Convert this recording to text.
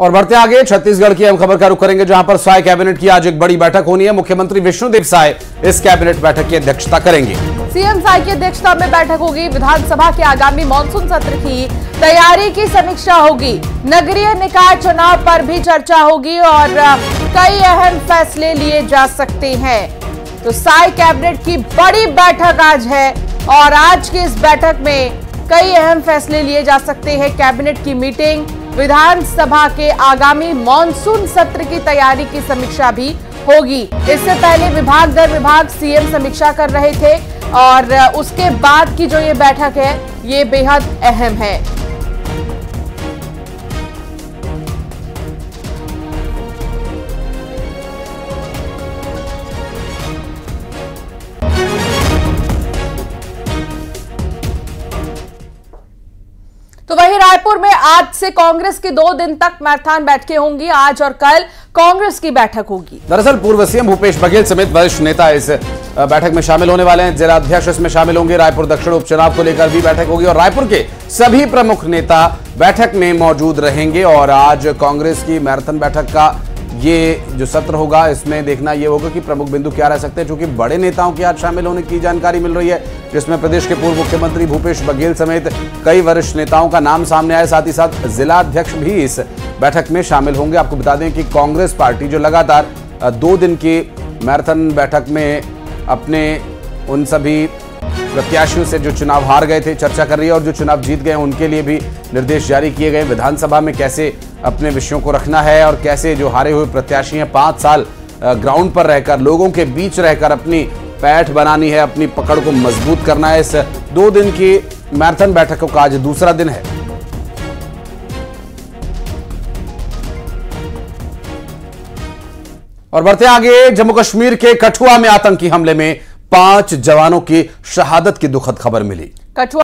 और बढ़ते आगे छत्तीसगढ़ की अहम खबर का रुख करेंगे, जहां पर साय कैबिनेट की आज एक बड़ी बैठक होनी है। मुख्यमंत्री विष्णुदेव साय इस कैबिनेट बैठक की अध्यक्षता करेंगे। सीएम साय की अध्यक्षता में बैठक होगी। विधानसभा के आगामी मानसून सत्र की तैयारी की समीक्षा होगी। नगरीय निकाय चुनाव पर भी चर्चा होगी और कई अहम फैसले लिए जा सकते हैं। तो साय कैबिनेट की बड़ी बैठक आज है और आज की इस बैठक में कई अहम फैसले लिए जा सकते हैं। कैबिनेट की मीटिंग, विधानसभा के आगामी मानसून सत्र की तैयारी की समीक्षा भी होगी। इससे पहले विभाग दर विभाग सीएम समीक्षा कर रहे थे और उसके बाद की जो ये बैठक है ये बेहद अहम है। तो वहीं रायपुर में आज से कांग्रेस की 2 दिन तक मैराथन बैठकें होंगी। आज और कल कांग्रेस की बैठक होगी। दरअसल पूर्व सीएम भूपेश बघेल समेत वरिष्ठ नेता इस बैठक में शामिल होने वाले हैं। जिला अध्यक्ष इसमें शामिल होंगे। रायपुर दक्षिण उपचुनाव को लेकर भी बैठक होगी और रायपुर के सभी प्रमुख नेता बैठक में मौजूद रहेंगे। और आज कांग्रेस की मैराथन बैठक का ये जो सत्र होगा, इसमें देखना ये होगा कि प्रमुख बिंदु क्या रह सकते हैं, क्योंकि बड़े नेताओं के आज शामिल होने की जानकारी मिल रही है, जिसमें प्रदेश के पूर्व मुख्यमंत्री भूपेश बघेल समेत कई वरिष्ठ नेताओं का नाम सामने आया। साथ ही साथ जिला अध्यक्ष भी इस बैठक में शामिल होंगे। आपको बता दें कि कांग्रेस पार्टी जो लगातार 2 दिन की मैराथन बैठक में अपने उन सभी प्रत्याशियों से जो चुनाव हार गए थे चर्चा कर रही है और जो चुनाव जीत गए उनके लिए भी निर्देश जारी किए गए। विधानसभा में कैसे अपने विषयों को रखना है और कैसे जो हारे हुए प्रत्याशी हैं 5 साल ग्राउंड पर रहकर, लोगों के बीच रहकर अपनी पैठ बनानी है, अपनी पकड़ को मजबूत करना है। इस 2 दिन की मैराथन बैठकों का आज दूसरा दिन है। और बढ़ते आगे, जम्मू कश्मीर के कठुआ में आतंकी हमले में 5 जवानों की शहादत की दुखद खबर मिली। कठुआ